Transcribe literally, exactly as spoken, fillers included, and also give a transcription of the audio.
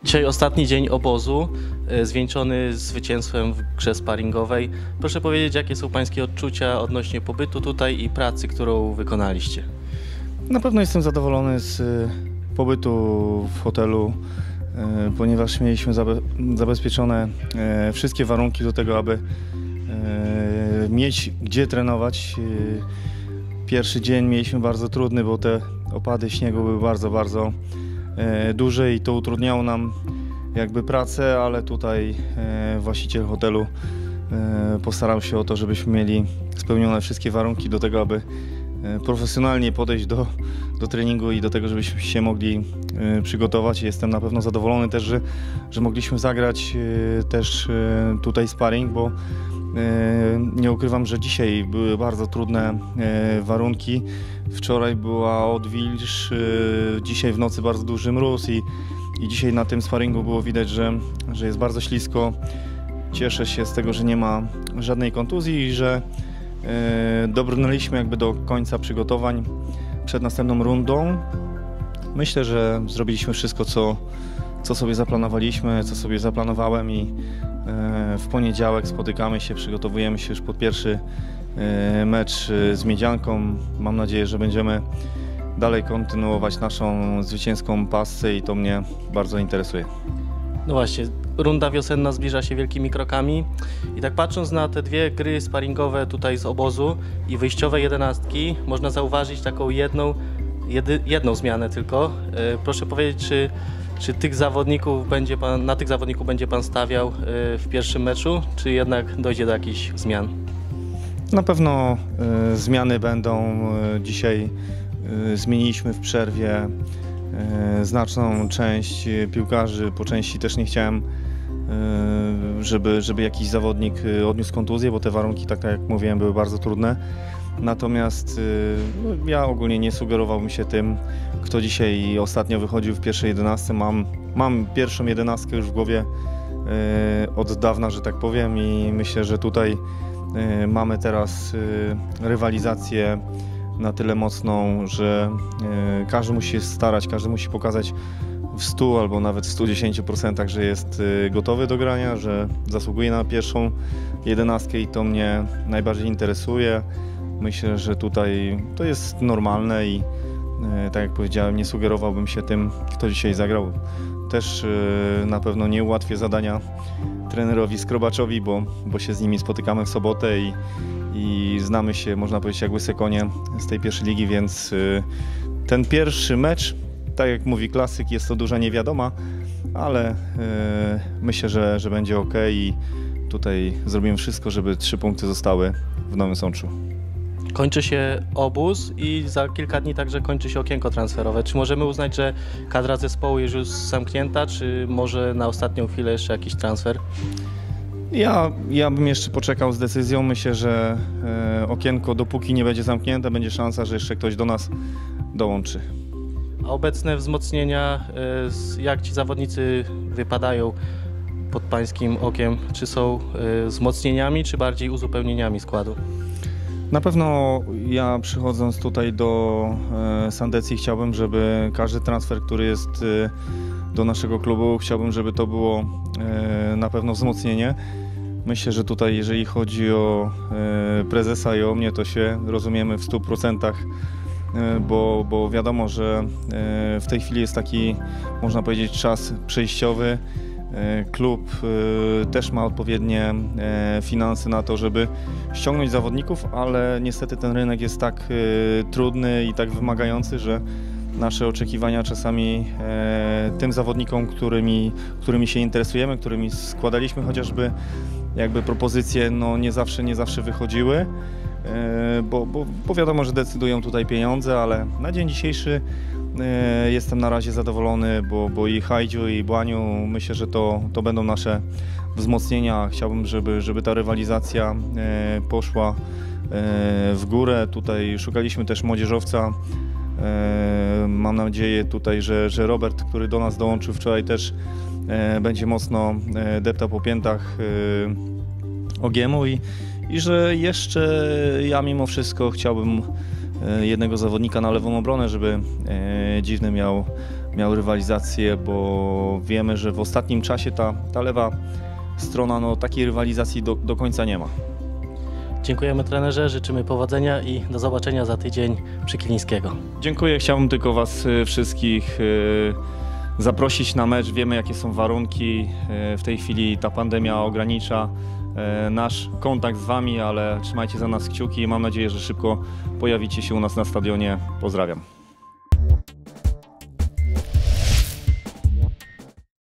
Dzisiaj ostatni dzień obozu, e, zwieńczony zwycięstwem w grze sparingowej. Proszę powiedzieć, jakie są Pańskie odczucia odnośnie pobytu tutaj i pracy, którą wykonaliście? Na pewno jestem zadowolony z y, pobytu w hotelu, y, ponieważ mieliśmy zabe zabezpieczone y, wszystkie warunki do tego, aby y, mieć gdzie trenować. Y, pierwszy dzień mieliśmy bardzo trudny, bo te opady śniegu były bardzo, bardzo y, duże i to utrudniało nam jakby pracę, ale tutaj y, właściciel hotelu y, postarał się o to, żebyśmy mieli spełnione wszystkie warunki do tego, aby profesjonalnie podejść do, do treningu i do tego, żebyśmy się mogli y, przygotować. Jestem na pewno zadowolony też, że, że mogliśmy zagrać y, też y, tutaj sparring, bo y, nie ukrywam, że dzisiaj były bardzo trudne y, warunki. Wczoraj była odwilż, y, dzisiaj w nocy bardzo duży mróz i, i dzisiaj na tym sparingu było widać, że, że jest bardzo ślisko. Cieszę się z tego, że nie ma żadnej kontuzji i że dobrnęliśmy jakby do końca przygotowań przed następną rundą. Myślę, że zrobiliśmy wszystko, co, co sobie zaplanowaliśmy, co sobie zaplanowałem i w poniedziałek spotykamy się, przygotowujemy się już pod pierwszy mecz z Miedzianką. Mam nadzieję, że będziemy dalej kontynuować naszą zwycięską pasję i to mnie bardzo interesuje. No właśnie, runda wiosenna zbliża się wielkimi krokami i tak patrząc na te dwie gry sparingowe tutaj z obozu i wyjściowe jedenastki, można zauważyć taką jedną, jedy, jedną zmianę tylko. E, proszę powiedzieć, czy, czy tych zawodników będzie pan, na tych zawodników będzie Pan stawiał e, w pierwszym meczu, czy jednak dojdzie do jakichś zmian? Na pewno y, zmiany będą. Y, dzisiaj y, zmieniliśmy w przerwie znaczną część piłkarzy, po części też nie chciałem, żeby, żeby jakiś zawodnik odniósł kontuzję, bo te warunki, tak jak mówiłem, były bardzo trudne. Natomiast no, ja ogólnie nie sugerowałbym się tym, kto dzisiaj ostatnio wychodził w pierwszej jedenastce. Mam, mam pierwszą jedenastkę już w głowie od dawna, że tak powiem, i myślę, że tutaj mamy teraz rywalizację na tyle mocną, że y, każdy musi się starać, każdy musi pokazać w stu albo nawet w stu dziesięciu procentach, że jest y, gotowy do grania, że zasługuje na pierwszą jedenastkę i to mnie najbardziej interesuje. Myślę, że tutaj to jest normalne i y, tak jak powiedziałem, nie sugerowałbym się tym, kto dzisiaj zagrał. Też y, na pewno nie ułatwię zadania trenerowi Skrobaczowi, bo, bo się z nimi spotykamy w sobotę i i znamy się, można powiedzieć, jak łyse konie z tej pierwszej ligi, więc y, ten pierwszy mecz, tak jak mówi klasyk, jest to duża niewiadoma, ale y, myślę, że, że będzie ok i tutaj zrobimy wszystko, żeby trzy punkty zostały w Nowym Sączu. Kończy się obóz i za kilka dni także kończy się okienko transferowe. Czy możemy uznać, że kadra zespołu jest już zamknięta, czy może na ostatnią chwilę jeszcze jakiś transfer? Ja, ja bym jeszcze poczekał z decyzją. Myślę, że e, okienko, dopóki nie będzie zamknięte, będzie szansa, że jeszcze ktoś do nas dołączy. A obecne wzmocnienia, e, jak ci zawodnicy wypadają pod Pańskim okiem? Czy są e, wzmocnieniami, czy bardziej uzupełnieniami składu? Na pewno ja, przychodząc tutaj do e, Sandecji, chciałbym, żeby każdy transfer, który jest e, do naszego klubu, chciałbym, żeby to było e, na pewno wzmocnienie. Myślę, że tutaj, jeżeli chodzi o e, prezesa i o mnie, to się rozumiemy w stu procentach, e, bo, bo wiadomo, że e, w tej chwili jest taki, można powiedzieć, czas przejściowy. E, klub e, też ma odpowiednie e, finanse na to, żeby ściągnąć zawodników, ale niestety ten rynek jest tak e, trudny i tak wymagający, że nasze oczekiwania czasami e, tym zawodnikom, którymi, którymi się interesujemy, którymi składaliśmy chociażby jakby propozycje, no nie zawsze, nie zawsze wychodziły, e, bo, bo, bo wiadomo, że decydują tutaj pieniądze, ale na dzień dzisiejszy e, jestem na razie zadowolony, bo, bo i Hajdziu, i Błaniu, myślę, że to, to będą nasze wzmocnienia. Chciałbym, żeby, żeby ta rywalizacja e, poszła e, w górę. Tutaj szukaliśmy też młodzieżowca. Mam nadzieję tutaj, że, że Robert, który do nas dołączył wczoraj, też będzie mocno deptał po piętach Ogiemu i, i że jeszcze ja mimo wszystko chciałbym jednego zawodnika na lewą obronę, żeby Dziwny miał miał rywalizację, bo wiemy, że w ostatnim czasie ta, ta lewa strona no, takiej rywalizacji do, do końca nie ma. Dziękujemy trenerze, życzymy powodzenia i do zobaczenia za tydzień przy Kilińskiego. Dziękuję, chciałbym tylko Was y, wszystkich y, zaprosić na mecz. Wiemy, jakie są warunki. Y, w tej chwili ta pandemia ogranicza y, nasz kontakt z Wami, ale trzymajcie za nas kciuki i mam nadzieję, że szybko pojawicie się u nas na stadionie. Pozdrawiam.